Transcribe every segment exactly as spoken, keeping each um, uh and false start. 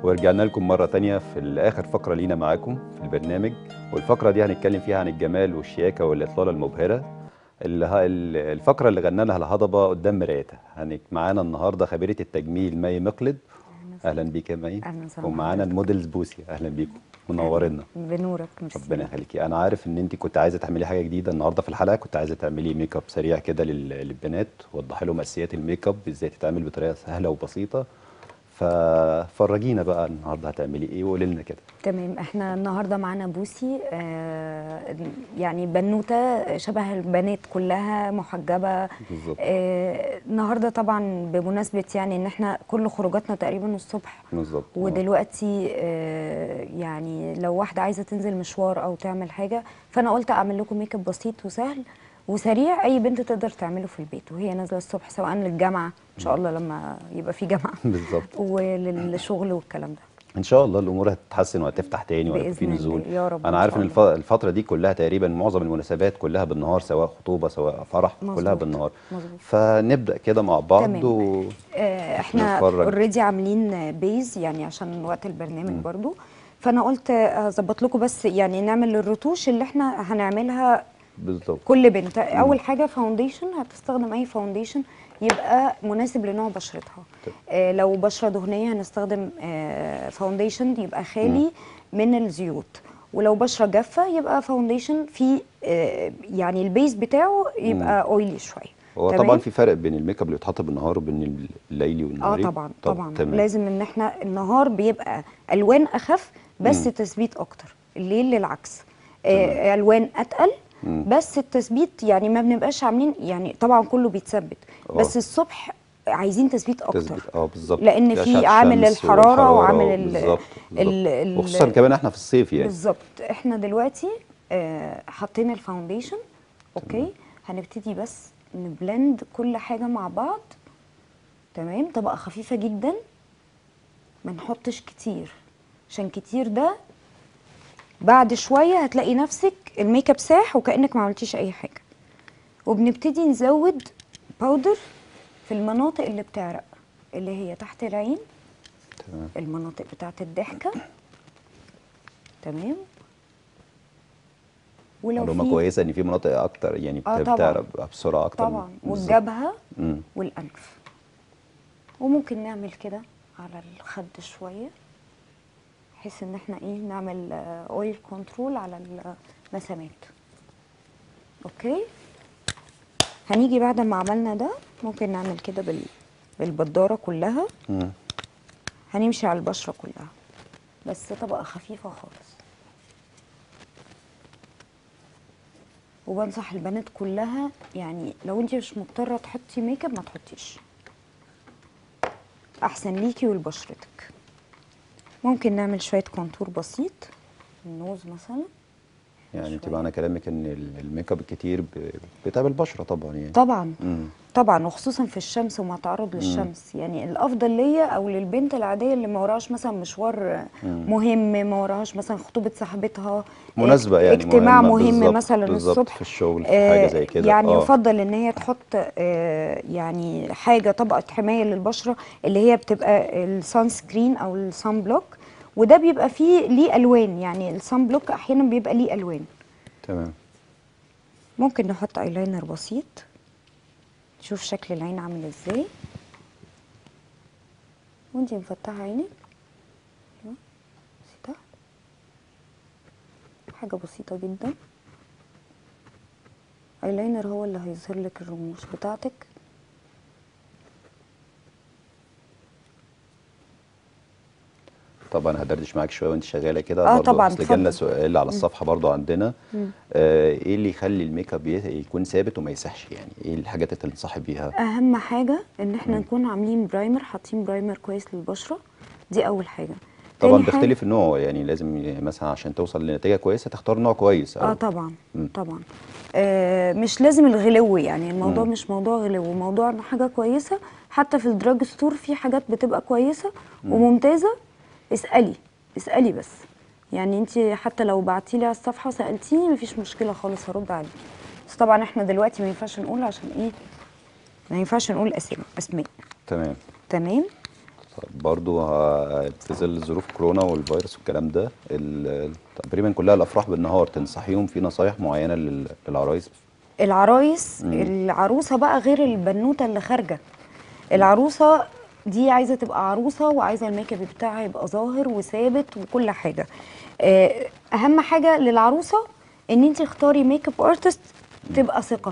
ورجعنا لكم مرة تانية في آخر فقرة لينا معاكم في البرنامج. والفقرة دي هنتكلم فيها عن الجمال والشياكة والإطلالة المبهرة. ال- ال- الفقرة اللي غنى لها الهضبة قدام مرايتها. هنك معانا النهاردة خبيرة التجميل مي مقلد. أهلا بيك يا مي. اهلا وسهلا ومعانا بحضرتك. الموديلز بوسي. أهلا بيكم، منورنا. بنورك. ميرسي. ربنا يخليكي. أنا عارف إن أنت كنت عايزة تعملي حاجة جديدة النهاردة في الحلقة، كنت عايزة تعملي ميك اب سريع كده لل- للبنات، وضحي لهم أساسيات الميك اب إزاي تتعمل بطريقة سهلة وبسيطة. ففرجينا بقى النهارده هتعملي ايه وقولي لنا كده. تمام، احنا النهارده معانا بوسي، آه يعني بنوته شبه البنات كلها محجبه. بالظبط. آه النهارده طبعا بمناسبه يعني ان احنا كل خروجاتنا تقريبا الصبح. بالظبط. آه. ودلوقتي آه يعني لو واحده عايزه تنزل مشوار او تعمل حاجه، فانا قلت اعمل لكم ميك اب بسيط وسهل وسريع اي بنت تقدر تعمله في البيت وهي نازله الصبح، سواء للجامعه ان شاء الله لما يبقى في جامعه بالظبط. وللشغل والكلام ده. ان شاء الله الامور هتتحسن وهتفتح تاني وهيبقى في بإذن نزول. الله يا رب. انا إن عارف شاء ان الله. الف- الفتره دي كلها تقريبا معظم المناسبات كلها بالنهار، سواء خطوبه سواء فرح، كلها مظبوط. بالنهار. مظبوط. فنبدا كده مع بعض تمام. و... آه، احنا ونتفرج. اوريدي عاملين بيز يعني عشان وقت البرنامج برضو، فانا قلت اظبط لكم بس يعني نعمل الرتوش اللي احنا هنعملها. بالظبط. كل بنت اول حاجه فاونديشن، هتستخدم اي فاونديشن يبقى مناسب لنوع بشرتها. آه لو بشره دهنيه هنستخدم آه فاونديشن يبقى خالي من الزيوت، ولو بشره جافه يبقى فاونديشن فيه آه يعني البيز بتاعه يبقى اويلي شويه. هو تمام؟ طبعا في فرق بين الميك اب اللي بيتحط بالنهار وبين الليلي اه والنهاري. طبعا. طب طبعا تمام. لازم ان احنا النهار بيبقى الوان اخف بس مم. تثبيت اكتر، الليل للعكس. تمام. آه الوان اتقل مم. بس التثبيت يعني ما بنبقاش عاملين، يعني طبعا كله بيتثبت اه بس الصبح عايزين تثبيت اكتر، تثبيت، اه بالظبط. لان دي أشعة في عامل الشمس الحراره وعامل والحرارة. ال بالظبط بالظبط. ال وخصوصا ال كمان احنا في الصيف يعني. بالظبط. احنا دلوقتي آه حاطين الفاونديشن. اوكي، هنبتدي بس نبلند كل حاجه مع بعض. تمام، طبقه خفيفه جدا، ما نحطش كتير عشان كتير ده بعد شويه هتلاقي نفسك الميك اب ساح وكانك ما عملتيش اي حاجه. وبنبتدي نزود باودر في المناطق اللي بتعرق، اللي هي تحت العين، تمام. المناطق بتاعت الضحكه. تمام. ولو معلومة في كويسة ان في مناطق اكتر يعني اه بت- طبعا بتعرق بسرعة اكتر. طبعا، بالظبط. والجبهه مم. والانف. وممكن نعمل كده على الخد شويه بحيث ان احنا ايه نعمل اويل كنترول على المسامات. اوكي، هنيجي بعد ما عملنا ده ممكن نعمل كده بال بالبداره كلها. مم. هنمشي على البشره كلها بس طبقه خفيفه خالص. وبنصح البنات كلها يعني لو انت مش مضطره تحطي ميك اب ما تحطيش، احسن ليكي ولبشرتك. ممكن نعمل شويه كونتور بسيط النوز مثلا. يعني انت شوية. معنى كلامك ان ال- الميك اب الكتير ب- بيتعب البشرة طبعا يعني. طبعا. مم. طبعا، وخصوصا في الشمس وما تعرض للشمس. يعني الافضل ليا او للبنت العاديه اللي ما وراهاش مثلا مشوار مهم، ما وراهاش مثلا خطوبه صاحبتها، مناسبة اجت- يعني اجتماع مهمة. مهم بالظبط مثلا بالظبط. الصبح. في الشغل في حاجة آه زي كده. يعني اه يفضل ان هي تحط آه يعني حاجه طبقه حمايه للبشره اللي هي بتبقى السان سكرين او السان بلوك، وده بيبقى فيه ليه الوان. يعني السان بلوك احيانا بيبقى ليه الوان. تمام. ممكن نحط ايلاينر بسيط، شوف شكل العين عامل ازاي وانتي مفتحه عينك. ايوه بسيطه، حاجه بسيطه جدا. ايلاينر هو اللي هيظهر لك الرموش بتاعتك. طبعا هدردش معاك شويه وانت شغاله كده اه برضو، طبعا اصل جالنا اتفضل. سؤال على الصفحه برضو عندنا. آه ايه اللي يخلي الميك اب ي- يكون ثابت وما يسحش؟ يعني ايه الحاجات اللي تنصحي بيها؟ اهم حاجه ان احنا نكون عاملين برايمر، حاطين برايمر كويس للبشره، دي اول حاجه. تاني طبعا حاجه بيختلف النوع، يعني لازم ي- مثلا عشان توصل لنتيجه كويسه تختار نوع كويس اه او. طبعا. مم. طبعا. آه مش لازم الغلو، يعني الموضوع مم. مش موضوع غلو، موضوع ان حاجه كويسه. حتى في الدراج ستور في حاجات بتبقى كويسه وممتازه. اسالي اسالي بس. يعني انت حتى لو بعتيلي على الصفحه سالتيني مفيش مشكله خالص، هرد عليكي. بس طبعا احنا دلوقتي ما ينفعش نقول عشان ايه، ما ينفعش نقول اسامي اسماء. تمام. تمام. طيب برضو ه- في ظل ظروف كورونا والفيروس والكلام ده ال- تقريبا كلها الافراح بالنهار، تنصحيهم في نصايح معينه لل- للعرايس؟ العرايس، امم. العروسه بقى غير البنوته اللي خارجه. العروسه دي عايزه تبقى عروسه وعايزه الميك اب بتاعها يبقى ظاهر وثابت وكل حاجه. آه، اهم حاجه للعروسه ان انت اختاري ميك اب ارتست تبقى ثقه،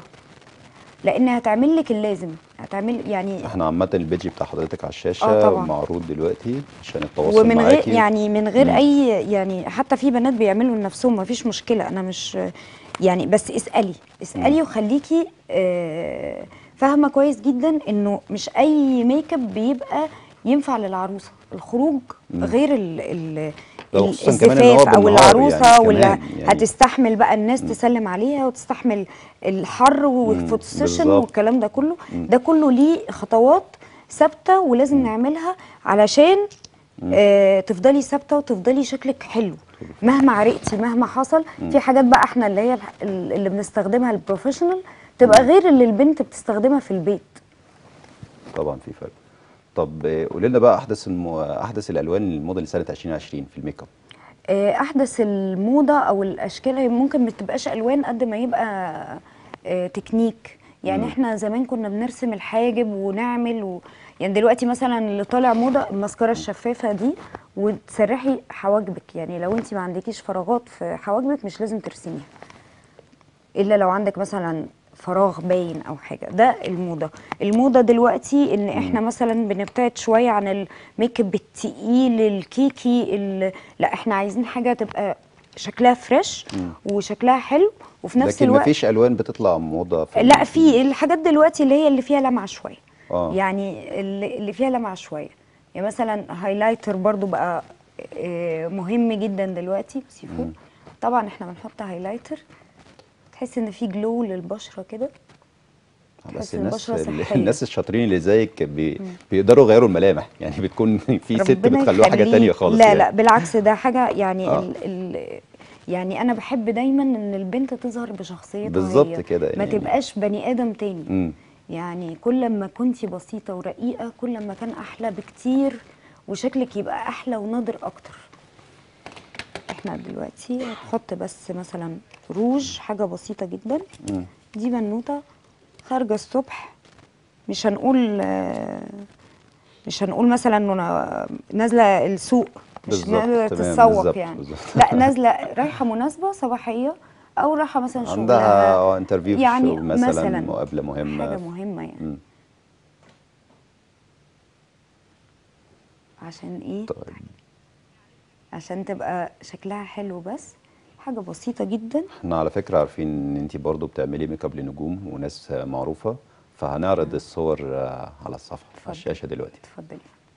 لان هتعمل لك اللازم، هتعمل يعني. احنا عامه البيج بتاع حضرتك على اه الشاشه طبعا. معروض دلوقتي عشان التواصل ومن غير معاكي. يعني من غير امم. اي يعني، حتى في بنات بيعملوا لنفسهم، ما فيش مشكله، انا مش يعني، بس اسالي امم. اسالي وخليكي آه، فاهمه كويس جدا انه مش اي ميك اب بيبقى ينفع للعروسه. الخروج امم. غير ال ال لو ال- خصوصا كمان ان هو الزفاف او بالنهار يعني العروسه، واللي كمان يعني. هتستحمل بقى الناس امم. تسلم عليها وتستحمل الحر امم. والفوتو سيشن بالظبط. والكلام ده كله. امم. ده كله ليه خطوات ثابته ولازم امم. نعملها علشان امم. آه، تفضلي ثابته وتفضلي شكلك حلو مهما عرقتي مهما حصل. امم. في حاجات بقى احنا اللي هي الح- اللي بنستخدمها البروفيشنال تبقى امم. غير اللي البنت بتستخدمها في البيت. طبعا في فرق. طب آه، قولي لنا بقى احدث المو... احدث الالوان الموديل سنه ألفين وعشرين في الميك اب. آه، احدث الموضه او الاشكال هي ممكن ما تبقاش الوان قد ما يبقى آه، تكنيك. يعني امم. احنا زمان كنا بنرسم الحاجب ونعمل و... يعني دلوقتي مثلا اللي طالع موضه الماسكارا الشفافه دي، وتسرحي حواجبك. يعني لو انت ما عندكيش فراغات في حواجبك مش لازم ترسميها، الا لو عندك مثلا فراغ باين او حاجه. ده الموضه. الموضه دلوقتي ان امم. احنا مثلا بنبتعد شويه عن الميك اب التقيل الكيكي ال... لا، احنا عايزين حاجه تبقى شكلها فريش امم. وشكلها حلو وفي نفس لكن الوقت. مفيش الوان بتطلع موضه في لا، ال... في ال... في الحاجات دلوقتي اللي هي اللي فيها لمعه شويه. اه. يعني اللي اللي فيها لمعه شويه. يعني مثلا هايلايتر برضو بقى آه، مهم جدا دلوقتي. بصي فوق، امم. طبعا احنا بنحط هايلايتر تحس ان في جلو للبشره كده، بس تحس ان الناس البشره ال- صحيه. الناس الشاطرين اللي زيك بي... بيقدروا يغيروا الملامح يعني بتكون في ست ربنا بتخلوها حاجه تانية يخليك. خالص لا يعني. لا، بالعكس، ده حاجه يعني اه. ال ال يعني انا بحب دايما ان البنت تظهر بشخصيتها بالظبط هي، كده ما يعني. تبقاش بني ادم تاني. امم. يعني كل ما كنتي بسيطه ورقيقه كل ما كان احلى بكتير، وشكلك يبقى احلى ونادر اكتر. احنا دلوقتي هنحط بس مثلا روج، حاجه بسيطه جدا. امم. دي بنوته خارجه الصبح، مش هنقول آه، مش هنقول مثلا انه أنا نازله السوق، مش بالظبط نازله تمام تتسوق بالظبط يعني. بالظبط. لا، نازله رايحه مناسبه صباحيه، او رايحه مثلا عندها شغلها. اه انترفيو في يعني الشغل مثلا، مثلا مقابله مهمه حاجه في... مهمه يعني. امم. عشان ايه؟ طيب عشان تبقى شكلها حلو. بس حاجه بسيطه جدا. احنا على فكره عارفين ان انت برضو بتعملي ميك اب لنجوم وناس آه، معروفه، فهنعرض الصور آه، على الصفحه على اتفضلي الشاشه دلوقتي. اتفضلي.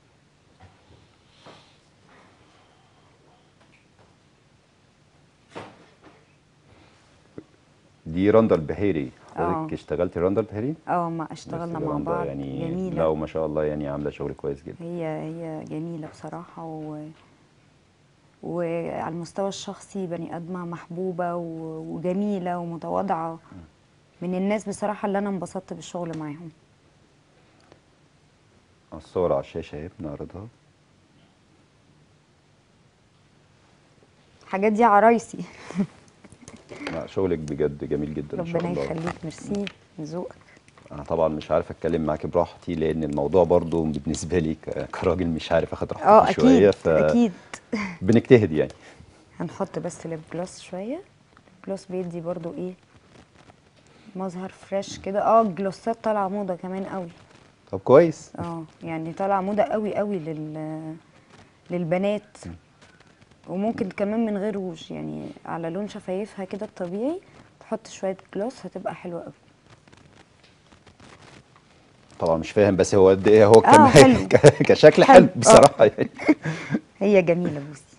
دي رندا البحيري، اه حضرتك اشتغلتي رندا البحيري؟ اه، ما اشتغلنا استاذة مع رندا بعض. يعني لا جميله. وما شاء الله يعني عامله شغل كويس جدا. هي هي جميله بصراحه، و وعلى المستوى الشخصي بني آدمة محبوبة و- وجميلة ومتواضعة. من الناس بصراحة اللي أنا انبسطت بالشغل معاهم. الصور على الشاشه اهي بنعرضها. الحاجات دي عرايسي. لا شغلك بجد جميل جدا ما شاء ربنا الله. يخليك، ميرسي من ذوقك. انا طبعا مش عارف اتكلم معاكي براحتي لان الموضوع برضو بالنسبه لي ك- كراجل مش عارف اخد راحتي فيه اه شويه، أكيد أكيد. فبنجتهد يعني. هنحط بس ليب جلوس شوية. ليب جلوس بيدي برضو إيه، مظهر فريش كده. اه الجلوسات طالعة موضة كمان قوي. طب كويس. اه يعني طالعة موضة قوي قوي لل للبنات. وممكن كمان من غير روج، يعني على لون شفايفها كده الطبيعي تحط شوية جلوس هتبقى حلوة قوي. طبعا مش فاهم بس هو قد ايه هو اه كمان حلو. ك- كشكل حلو حلو اه. بصراحه يعني. هي جميلة بصي.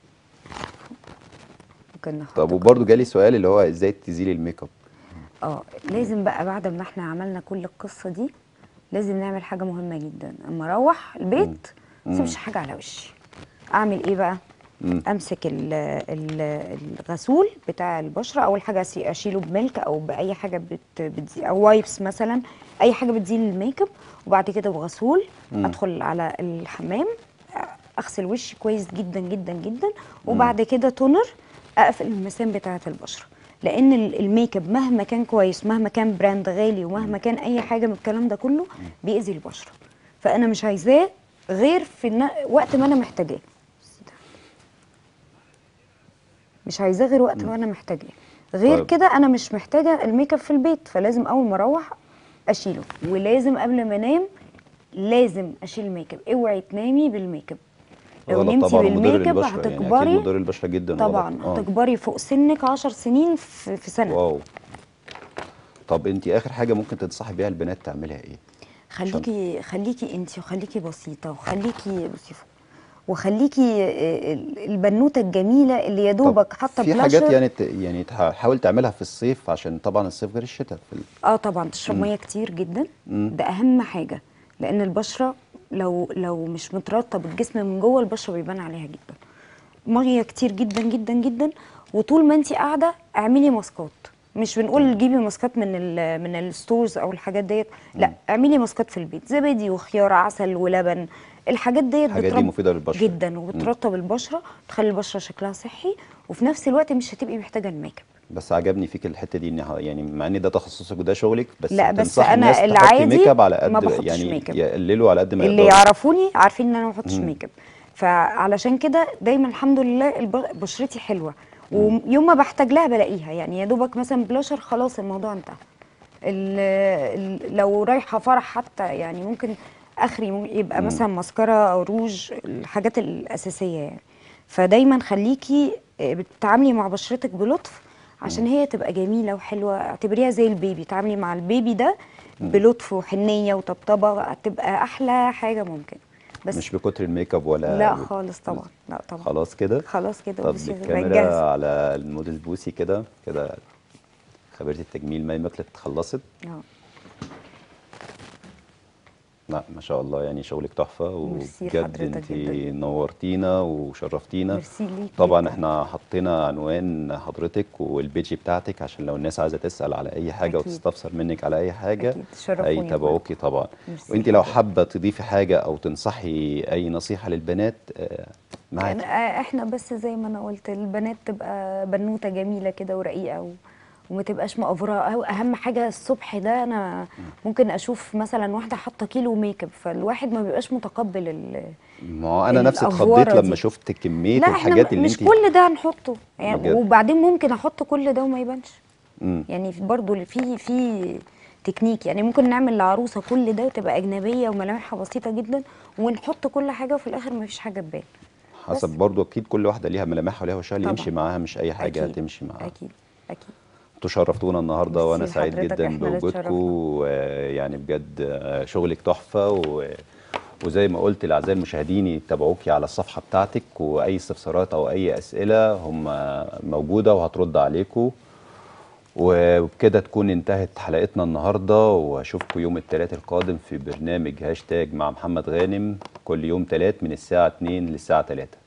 ممكن طب نحط وبرضو جالي كونسيلر. سؤال اللي هو ازاي تزيلي الميك اب؟ اه لازم بقى بعد ما احنا عملنا كل القصة دي لازم نعمل حاجة مهمة جدا. اما اروح امم. البيت امم. مسيبش حاجة على وشي. اعمل ايه بقى؟ امم. امسك ال ال الغسول بتاع البشرة. اول حاجة أسي- اشيله بملك او باي حاجة بت بتزي او وايبس مثلا اي حاجه بتزيل الميك اب. وبعد كده بغسول ادخل على الحمام، اغسل وشي كويس جدا جدا جدا، وبعد كده تونر اقفل المسام بتاعه البشره. لان ال- الميك اب مهما كان كويس، مهما كان براند غالي، ومهما كان اي حاجه من الكلام ده كله بيأذي البشره. فانا مش عايزاه غير في النا- وقت ما انا محتاجاه. مش عايزاه غير وقت ما انا محتاجاه. غير طيب. كده انا مش محتاجه الميك اب في البيت، فلازم اول ما اروح اشيله. ولازم قبل ما انام لازم اشيل ميك اب. اوعي تنامي بالميك اب. لو غلط نمتي طبعا ومضر بالميك اب للبشره، يعني اكيد هتكبري. مضر للبشره جدا وغلط. طبعا اه هتكبري فوق سنك عشر سنين في, في سنه. واو. طب انت اخر حاجه ممكن تنصحي بيها البنات تعملها ايه؟ عشان خليكي خليكي انت، وخليكي بسيطه، وخليكي بصي وخليكي آه، البنوته الجميله اللي يا طب دوبك حاطه في حاجات بلاشر. يعني ت... يعني تحاول تعملها في الصيف، عشان طبعا الصيف غير الشتاء في ال... اه طبعا تشرب ميه كتير جدا. ده اهم حاجه. لان البشره لو لو مش مترطب الجسم من جوه، البشره بيبان عليها جدا. ميه كتير جدا جدا جدا. وطول ما انت قاعده اعملي ماسكات. مش بنقول جيبي ماسكات من ال من الستورز او الحاجات ديت، لا اعملي ماسكات في البيت، زبادي وخيار عسل ولبن. الحاجات ديت الحاجات دي بترب مفيده للبشره. جدا، مم. وبترطب البشره، تخلي البشره شكلها صحي، وفي نفس الوقت مش هتبقي محتاجه الميك اب. بس عجبني فيك الحته دي، ان ه- يعني مع ان ده تخصصك وده شغلك، بس لا بس بتنصحي انا الناس تحطي ميك العادي اب على ما قد، بحطش يعني ميك اب. يقللوا على قد ما اللي يقدروا. يعرفوني عارفين ان انا ما بحطش ميك اب. فعلشان كده دايما الحمد لله الب- بشرتي حلوه. ويوم ما بحتاج لها بلاقيها. يعني يا دوبك مثلا بلاشر خلاص الموضوع انتهى. ال- ال- لو رايحه فرح حتى يعني ممكن اخري ممكن يبقى مثلا ماسكارا او روج، الحاجات الاساسيه يعني. فدايما خليكي آه، بتتعاملي مع بشرتك بلطف عشان هي تبقى جميله وحلوه. اعتبريها زي البيبي، تعاملي مع البيبي ده بلطف وحنيه وطبطبه، هتبقى احلى حاجه ممكن. بس مش بكتر الميك اب ولا لا ب... خالص طبعا، لا طبعا. خلاص كده. خلاص كده طب وبصي بقت بالكاميرا جاهزه. على الموديل بوسي كده كده. خبيرة التجميل مي مقلت خلصت. اه لا ما شاء الله، يعني شغلك تحفة، ميرسي وبجد لحضرتك انت جدا. نورتينا وشرفتينا. ميرسي ليك طبعا جدا. احنا حطينا عنوان حضرتك والبيج بتاعتك، عشان لو الناس عايزة تسأل على اي حاجة اكيد وتستفسر منك على اي حاجة اكيد تشرفوني هيتابعوكي كلكم. طبعا. ميرسي وانت لو لحضرتك. حابة تضيفي حاجة او تنصحي اي نصيحة للبنات آه، يعني معاكي. آه، احنا بس زي ما انا قلت، البنات تبقى بنوته جميله كده ورقيقه و... وما تبقاش مقفوره. أو اهم حاجه الصبح ده، انا ممكن اشوف مثلا واحده حاطه كيلو ميك اب، فالواحد ما بيبقاش متقبل ال... ما هو انا نفسي اتخضيت الافوره لما دي. شفت كمية لا احنا الحاجات م- اللي مش انت كل ده هنحطه يعني. بجد. وبعدين ممكن احط كل ده وما يبانش. مم. يعني في برضو في في تكنيك. يعني ممكن نعمل لعروسه كل ده وتبقى اجنبيه وملامحها بسيطه جدا، ونحط كل حاجه وفي الاخر ما فيش حاجه تبان. حسب بس برضو، اكيد كل واحده ليها ملامحها وليها وشها اللي يمشي طبعا معاها، مش اي حاجه اكيد هتمشي معاها. اكيد اكيد. انتوا شرفتونا النهارده وانا ميرسي سعيد لحضرتك، جدا احنا اللي بوجودكم، اتشرفنا. ويعني بجد آه، شغلك تحفه و... وزي ما قلت لاعزائي المشاهدين يتابعوكي على الصفحه بتاعتك، واي استفسارات او اي اسئله هم موجوده وهترد عليكم. وبكده تكون انتهت حلقتنا النهارده، واشوفكم يوم الثلاث القادم في برنامج هاشتاج مع محمد غانم، كل يوم ثلاث من الساعه اتنين للساعه تلاتة.